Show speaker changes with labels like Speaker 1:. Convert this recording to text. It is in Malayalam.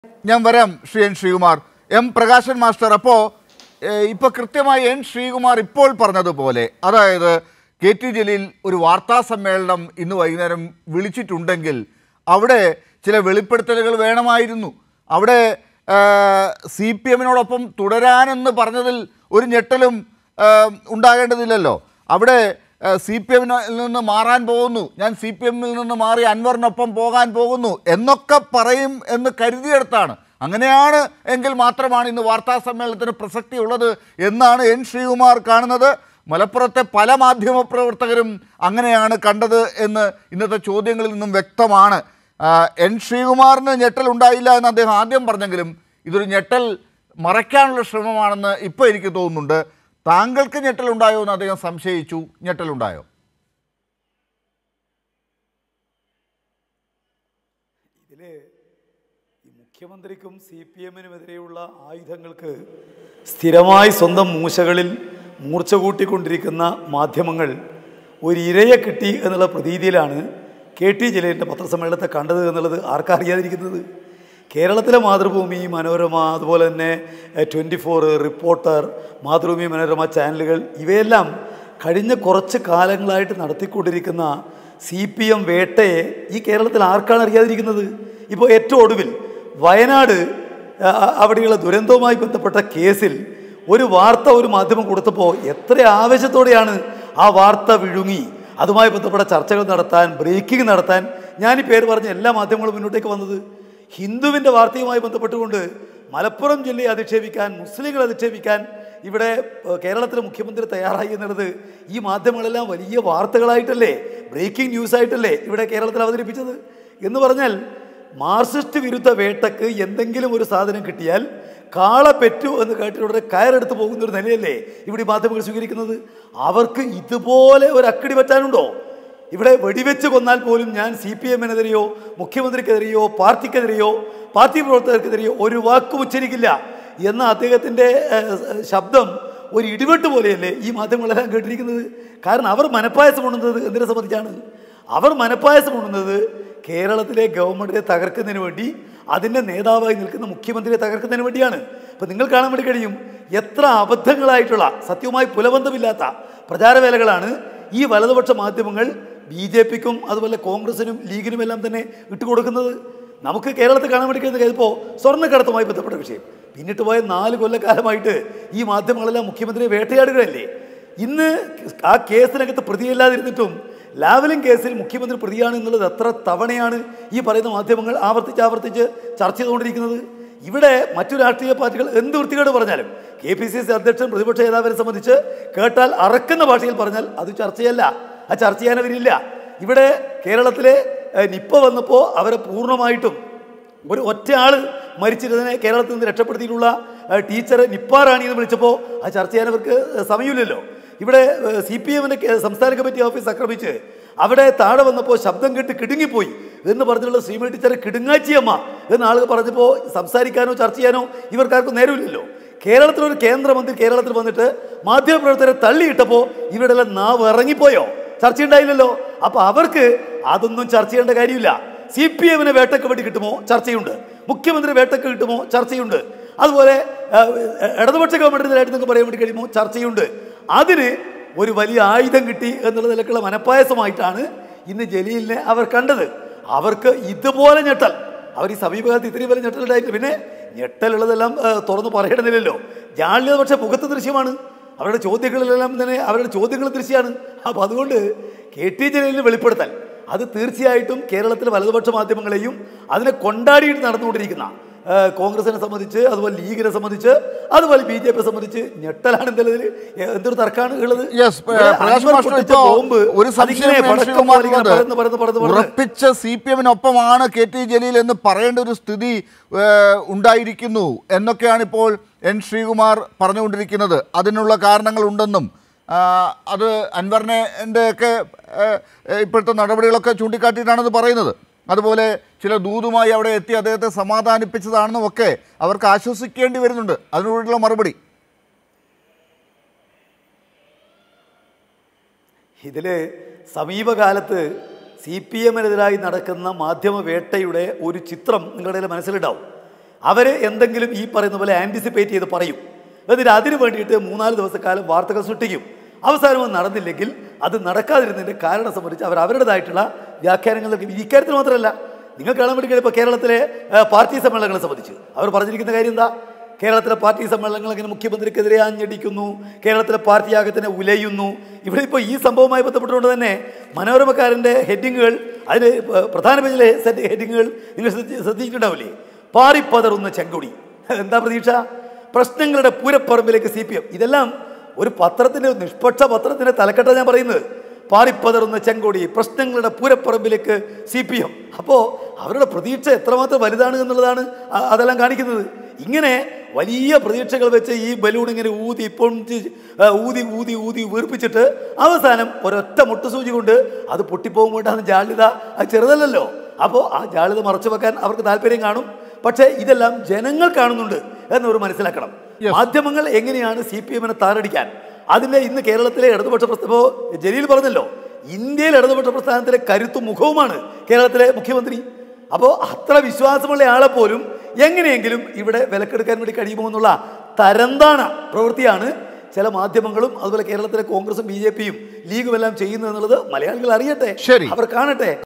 Speaker 1: ഞാൻ വരാം Shri N Sreekumar. M Prakashan master, അപ്പോൾ ഇപ്പോൾ കൃത്യമായി എൻ ശ്രീകുമാർ ഇപ്പോൾ പറഞ്ഞതുപോലെ, അതായത് കെ ടി ജലീൽ ഒരു വാർത്താ സമ്മേളനം ഇന്ന് വൈകുന്നേരം വിളിച്ചിട്ടുണ്ടെങ്കിൽ അവിടെ ചില വെളിപ്പെടുത്തലുകൾ വേണമായിരുന്നു. അവിടെ സി പി എമ്മിനോടൊപ്പം തുടരാനെന്ന് പറഞ്ഞതിൽ ഒരു ഞെട്ടലും ഉണ്ടാകേണ്ടതില്ലല്ലോ. അവിടെ സി പി എമ്മിൽ നിന്ന് മാറാൻ പോകുന്നു, ഞാൻ സി പി എമ്മിൽ നിന്ന് മാറി അൻവറിനൊപ്പം പോകാൻ പോകുന്നു എന്നൊക്കെ പറയും എന്ന് കരുതിയെടുത്താണ്. അങ്ങനെയാണ് എങ്കിൽ മാത്രമാണ് ഇന്ന് വാർത്താ സമ്മേളനത്തിന് പ്രസക്തി ഉള്ളത് എന്നാണ് എൻ ശ്രീകുമാർ കാണുന്നത്. മലപ്പുറത്തെ പല മാധ്യമപ്രവർത്തകരും അങ്ങനെയാണ് കണ്ടത് എന്ന് ഇന്നത്തെ ചോദ്യങ്ങളിൽ നിന്നും വ്യക്തമാണ്. എൻ ശ്രീകുമാറിന് ഞെട്ടൽ ഉണ്ടായില്ല എന്ന് അദ്ദേഹം ആദ്യം പറഞ്ഞെങ്കിലും ഇതൊരു ഞെട്ടൽ മറയ്ക്കാനുള്ള ശ്രമമാണെന്ന് ഇപ്പോൾ എനിക്ക് തോന്നുന്നുണ്ട്. താങ്കൾക്ക് ഞെട്ടലുണ്ടായോ എന്ന് അദ്ദേഹം സംശയിച്ചു. ഞെട്ടലുണ്ടായോ?
Speaker 2: ഇതിൽ ഈ മുഖ്യമന്ത്രിക്കും സി പി എമ്മിനുമെതിരെയുള്ള ആയുധങ്ങൾക്ക് സ്ഥിരമായി സ്വന്തം മൂശകളിൽ മൂർച്ച കൂട്ടിക്കൊണ്ടിരിക്കുന്ന മാധ്യമങ്ങൾ ഒരു ഇരയെ കിട്ടി എന്നുള്ള പ്രതീതിയിലാണ് കെ ടി ജലീലിൻ്റെ പത്രസമ്മേളനത്തെ കണ്ടത് എന്നുള്ളത് ആർക്കറിയാതിരിക്കുന്നത്. കേരളത്തിലെ മാതൃഭൂമി, മനോരമ, അതുപോലെ തന്നെ 24, റിപ്പോർട്ടർ, മാതൃഭൂമി മനോരമ ചാനലുകൾ ഇവയെല്ലാം കഴിഞ്ഞ കുറച്ച് കാലങ്ങളായിട്ട് നടത്തിക്കൊണ്ടിരിക്കുന്ന സി പി എം വേട്ടയെ ഈ കേരളത്തിൽ ആർക്കാണ് അറിയാതിരിക്കുന്നത്? ഇപ്പോൾ ഏറ്റവും ഒടുവിൽ വയനാട് അവിടെയുള്ള ദുരന്തവുമായി ബന്ധപ്പെട്ട കേസിൽ ഒരു വാർത്ത ഒരു മാധ്യമം കൊടുത്തപ്പോൾ എത്ര ആവേശത്തോടെയാണ് ആ വാർത്ത വിഴുങ്ങി അതുമായി ബന്ധപ്പെട്ട ചർച്ചകൾ നടത്താൻ, ബ്രേക്കിംഗ് നടത്താൻ ഞാനീ പേര് പറഞ്ഞ എല്ലാ മാധ്യമങ്ങളും മുന്നോട്ടേക്ക് വന്നത്. ഹിന്ദുവിൻ്റെ വാർത്തയുമായി ബന്ധപ്പെട്ടുകൊണ്ട് മലപ്പുറം ജില്ലയെ അധിക്ഷേപിക്കാൻ, മുസ്ലിങ്ങളെ അധിക്ഷേപിക്കാൻ ഇവിടെ കേരളത്തിലെ മുഖ്യമന്ത്രി തയ്യാറായി എന്നുള്ളത് ഈ മാധ്യമങ്ങളെല്ലാം വലിയ വാർത്തകളായിട്ടല്ലേ, ബ്രേക്കിംഗ് ന്യൂസായിട്ടല്ലേ ഇവിടെ കേരളത്തിൽ അവതരിപ്പിച്ചത്. എന്ന് പറഞ്ഞാൽ മാർക്സിസ്റ്റ് വിരുദ്ധ വേട്ടക്ക് എന്തെങ്കിലും ഒരു സാധനം കിട്ടിയാൽ കാള പെറ്റു എന്ന് കേട്ടിട്ടുടനെ കയറെടുത്ത് പോകുന്ന ഒരു നിലയല്ലേ ഇവിടെ മാധ്യമങ്ങൾ സ്വീകരിക്കുന്നത്. അവർക്ക് ഇതുപോലെ ഒരു അക്കടി പറ്റാനുണ്ടോ? ഇവിടെ വെടിവെച്ച് കൊന്നാൽ പോലും ഞാൻ സി പി എമ്മിനെതിരെയോ മുഖ്യമന്ത്രിക്കെതിരെയോ പാർട്ടിക്കെതിരെയോ പാർട്ടി പ്രവർത്തകർക്കെതിരെയോ ഒരു വാക്കും ഉച്ചരിക്കില്ല എന്ന അദ്ദേഹത്തിൻ്റെ ശബ്ദം ഒരു ഇടിവെട്ട് പോലെയല്ലേ ഈ മാധ്യമങ്ങളെല്ലാം കേട്ടിരിക്കുന്നത്. കാരണം അവർ മനപ്പായസം ഉണ്ണുന്നത് എന്തിനെ സംബന്ധിച്ചാണ്? അവർ മനപ്പായസം ഉണ്ണുന്നത് കേരളത്തിലെ ഗവൺമെൻറ്റിനെ തകർക്കുന്നതിന് വേണ്ടി, അതിൻ്റെ നേതാവായി നിൽക്കുന്ന മുഖ്യമന്ത്രിയെ തകർക്കുന്നതിന് വേണ്ടിയാണ്. ഇപ്പം നിങ്ങൾ കാണാൻ വേണ്ടി കഴിയും എത്ര അബദ്ധങ്ങളായിട്ടുള്ള, സത്യവുമായി പുലബന്ധമില്ലാത്ത പ്രചാരവേലകളാണ് ഈ വലതുപക്ഷ മാധ്യമങ്ങൾ ബി ജെ പിക്കും അതുപോലെ കോൺഗ്രസിനും ലീഗിനും എല്ലാം തന്നെ ഇട്ടുകൊടുക്കുന്നത്. നമുക്ക് കേരളത്തിൽ കാണാൻ വേണ്ടി കഴിയുന്ന ഇപ്പോൾ സ്വർണ്ണക്കടത്തുമായി ബന്ധപ്പെട്ട വിഷയം പിന്നിട്ട് പോയ 4 കൊല്ലക്കാലമായിട്ട് ഈ മാധ്യമങ്ങളെല്ലാം മുഖ്യമന്ത്രിയെ വേട്ടയാടുകയല്ലേ. ഇന്ന് ആ കേസിനകത്ത് പ്രതിയല്ലാതിരുന്നിട്ടും ലാവലിംഗ് കേസിൽ മുഖ്യമന്ത്രി പ്രതിയാണ് എന്നുള്ളത് എത്ര തവണയാണ് ഈ പറയുന്ന മാധ്യമങ്ങൾ ആവർത്തിച്ച് ചർച്ച ചെയ്തുകൊണ്ടിരിക്കുന്നത്. ഇവിടെ മറ്റു രാഷ്ട്രീയ പാർട്ടികൾ എന്ത് വൃത്തികേട് പറഞ്ഞാലും KPCC അധ്യക്ഷൻ പ്രതിപക്ഷ നേതാവിനെ സംബന്ധിച്ച് കേട്ടാൽ അറക്കുന്ന ഭാഷയിൽ പറഞ്ഞാൽ അത് ചർച്ചയല്ല, ആ ചർച്ച ചെയ്യാനവരില്ല. ഇവിടെ കേരളത്തിലെ നിപ്പ വന്നപ്പോൾ അവരെ പൂർണ്ണമായിട്ടും ഒരു ഒറ്റയാൾ മരിച്ചിരുന്നതിനെ കേരളത്തിൽ നിന്ന് രക്ഷപ്പെടുത്തിയിട്ടുള്ള ടീച്ചറെ നിപ്പാറാണി എന്ന് വിളിച്ചപ്പോൾ ആ ചർച്ച ചെയ്യാനവർക്ക് സമയമില്ലല്ലോ. ഇവിടെ സി പി എമ്മിൻ്റെ സംസ്ഥാന കമ്മിറ്റി ഓഫീസ് ആക്രമിച്ച് അവിടെ താഴെ വന്നപ്പോൾ ശബ്ദം കേട്ട് കിടുങ്ങിപ്പോയി എന്ന് പറഞ്ഞുള്ള ശ്രീമതി ടീച്ചറെ കിടുങ്ങാച്ചിയമ്മ എന്ന് ആളുകൾ പറഞ്ഞപ്പോൾ സംസാരിക്കാനോ ചർച്ച ചെയ്യാനോ ഇവർക്കാർക്കും നേരമില്ലല്ലോ. കേരളത്തിലൊരു കേന്ദ്രമന്ത്രി കേരളത്തിൽ വന്നിട്ട് മാധ്യമപ്രവർത്തകരെ തള്ളിയിട്ടപ്പോൾ ഇവരുടെ എല്ലാം നാവ് ഇറങ്ങിപ്പോയോ? ചർച്ചയുണ്ടായില്ലല്ലോ. അപ്പോൾ അവർക്ക് അതൊന്നും ചർച്ച ചെയ്യേണ്ട കാര്യമില്ല. സി പി എമ്മിനെ വേട്ടയ്ക്ക് വേണ്ടി കിട്ടുമോ? ചർച്ചയുണ്ട്. മുഖ്യമന്ത്രി വേട്ടയ്ക്ക് കിട്ടുമോ? ചർച്ചയുണ്ട്. അതുപോലെ ഇടതുപക്ഷ ഗവൺമെൻറ്റിനെതിരായിട്ട് നിങ്ങൾക്ക് പറയാൻ വേണ്ടി കഴിയുമോ? ചർച്ചയുണ്ട്. അതിന് ഒരു വലിയ ആയുധം കിട്ടി എന്നുള്ള നിലക്കുള്ള മനപ്പായസമായിട്ടാണ് ഇന്ന് ജലീലിനെ അവർ കണ്ടത്. അവർക്ക് ഇതുപോലെ ഞെട്ടൽ, അവർ ഈ സമീപകാലത്ത് ഇത്രയും വലിയ ഞെട്ടലുണ്ടായിട്ടില്ല. പിന്നെ ഞെട്ടലുള്ളതെല്ലാം തുറന്ന് പറയണമെന്നില്ലല്ലോ. ജാള്യത പക്ഷേ മുഖത്ത് ദൃശ്യമാണ്, അവരുടെ ചോദ്യങ്ങളിലെല്ലാം തന്നെ അവരുടെ ചോദ്യങ്ങൾ ദൃശ്യമാണ്. അപ്പോൾ അതുകൊണ്ട് കെ ടി ജലീലിന് വെളിപ്പെടുത്തൽ അത് തീർച്ചയായിട്ടും കേരളത്തിലെ വലതുപക്ഷ മാധ്യമങ്ങളെയും അതിനെ കൊണ്ടാടിയിട്ട് നടന്നുകൊണ്ടിരിക്കുന്ന കോൺഗ്രസിനെ സംബന്ധിച്ച്, അതുപോലെ ലീഗിനെ സംബന്ധിച്ച്, അതുപോലെ ബി ജെ പിയെ സംബന്ധിച്ച് ഞെട്ടലാണ്. എന്തെങ്കിലും എന്തൊരു തർക്കമാണ് ഉള്ളത്?
Speaker 1: ഉറപ്പിച്ച സി പി എമ്മിനൊപ്പമാണ് കെ ടി ജലീൽ എന്ന് പറയേണ്ട ഒരു സ്ഥിതി ഉണ്ടായിരിക്കുന്നു എന്നൊക്കെയാണ് ഇപ്പോൾ എൻ ശ്രീകുമാർ പറഞ്ഞുകൊണ്ടിരിക്കുന്നത്. അതിനുള്ള കാരണങ്ങളുണ്ടെന്നും അത് അൻവറിൻ്റെ ഒക്കെ ഇപ്പോഴത്തെ നടപടികളൊക്കെ ചൂണ്ടിക്കാട്ടിയിട്ടാണത് പറയുന്നത്. അതുപോലെ ചില ദൂതുമായി അവിടെ എത്തി അദ്ദേഹത്തെ സമാധാനിപ്പിച്ചതാണെന്നും ഒക്കെ അവർക്ക് ആശ്വസിക്കേണ്ടി വരുന്നുണ്ട്. അതിനുള്ള മറുപടി
Speaker 2: ഇതിൽ സമീപകാലത്ത് സി പി എമ്മിനെതിരായി നടക്കുന്ന മാധ്യമ വേട്ടയുടെ ഒരു ചിത്രം നിങ്ങളുടെ മനസ്സിലുണ്ടാവും. അവർ എന്തെങ്കിലും ഈ പറയുന്ന പോലെ ആൻറ്റിസിപ്പേറ്റ് ചെയ്ത് പറയും. എന്നിട്ട് അതിന് വേണ്ടിയിട്ട് 3-4 ദിവസക്കാലം വാർത്തകൾ സൃഷ്ടിക്കും. അവസാനം നടന്നില്ലെങ്കിൽ അത് നടക്കാതിരുന്നതിൻ്റെ കാരണം സംബന്ധിച്ച് അവർ അവരുടേതായിട്ടുള്ള വ്യാഖ്യാനങ്ങൾ നൽകും. ഇക്കാര്യത്തിൽ മാത്രമല്ല, നിങ്ങൾ കാണാൻ വേണ്ടി ഇപ്പോൾ കേരളത്തിലെ പാർട്ടി സമ്മേളനങ്ങളെ സംബന്ധിച്ച് അവർ പറഞ്ഞിരിക്കുന്ന കാര്യം എന്താ? കേരളത്തിലെ പാർട്ടി സമ്മേളനങ്ങൾ അങ്ങനെ മുഖ്യമന്ത്രിക്കെതിരെ ആഞ്ഞടിക്കുന്നു, കേരളത്തിലെ പാർട്ടി ആകത്തിനെ ഉലയുന്നു. ഇവിടെ ഇപ്പോൾ ഈ സംഭവവുമായി ബന്ധപ്പെട്ടുകൊണ്ട് തന്നെ മനോരമക്കാരൻ്റെ ഹെഡിങ്ങുകൾ, അതിന് പ്രധാന പേജിലെ ഹെഡിങ്ങുകൾ നിങ്ങൾ ശ്രദ്ധിച്ചിട്ടുണ്ടാവില്ലേ? പാറിപ്പതറുന്ന ചെങ്കൊടി. എന്താ പ്രതീക്ഷ? പ്രശ്നങ്ങളുടെ പൂരപ്പറമ്പിലേക്ക് CPM. ഇതെല്ലാം ഒരു പത്രത്തിൻ്റെ, നിഷ്പക്ഷ പത്രത്തിൻ്റെ തലക്കെട്ട ഞാൻ പറയുന്നത്. പാറിപ്പതറുന്ന ചെങ്കൊടി, പ്രശ്നങ്ങളുടെ പൂരപ്പറമ്പിലേക്ക് CPM. അപ്പോൾ അവരുടെ പ്രതീക്ഷ എത്രമാത്രം വലുതാണ് എന്നുള്ളതാണ് അതെല്ലാം കാണിക്കുന്നത്. ഇങ്ങനെ വലിയ പ്രതീക്ഷകൾ വെച്ച് ഈ ബലൂൺ ഇങ്ങനെ ഊതി ഊതി ഊതി ഊതി വീർപ്പിച്ചിട്ട് അവസാനം ഒരൊറ്റ മുട്ടുസൂചി കൊണ്ട് അത് പൊട്ടിപ്പോകുമ്പോഴാണ് ജാള്യത. അത് ചെറുതല്ലല്ലോ. അപ്പോൾ ആ ജാള്യത മറച്ചു വെക്കാൻ അവർക്ക് താല്പര്യം കാണും. പക്ഷേ ഇതെല്ലാം ജനങ്ങൾ കാണുന്നുണ്ട് എന്നവർ മനസ്സിലാക്കണം. മാധ്യമങ്ങൾ എങ്ങനെയാണ് CPM-നെ താറടിക്കാൻ, അതിൻ്റെ ഇന്ന് കേരളത്തിലെ ഇടതുപക്ഷ പ്രസ്ഥാനം, ജലീൽ പറഞ്ഞല്ലോ, ഇന്ത്യയിലെ ഇടതുപക്ഷ പ്രസ്ഥാനത്തിലെ കരുത്തും മുഖവുമാണ് കേരളത്തിലെ മുഖ്യമന്ത്രി. അപ്പോൾ അത്ര വിശ്വാസമുള്ള ആളെ പോലും എങ്ങനെയെങ്കിലും ഇവിടെ വിലക്കെടുക്കാൻ വേണ്ടി കഴിയുമോ എന്നുള്ള തരംതാണ പ്രവൃത്തിയാണ് ചില മാധ്യമങ്ങളും അതുപോലെ കേരളത്തിലെ കോൺഗ്രസും BJP-യും ലീഗും എല്ലാം ചെയ്യുന്നത് എന്നുള്ളത് മലയാളികൾ അറിയട്ടെ, അവർ കാണട്ടെ.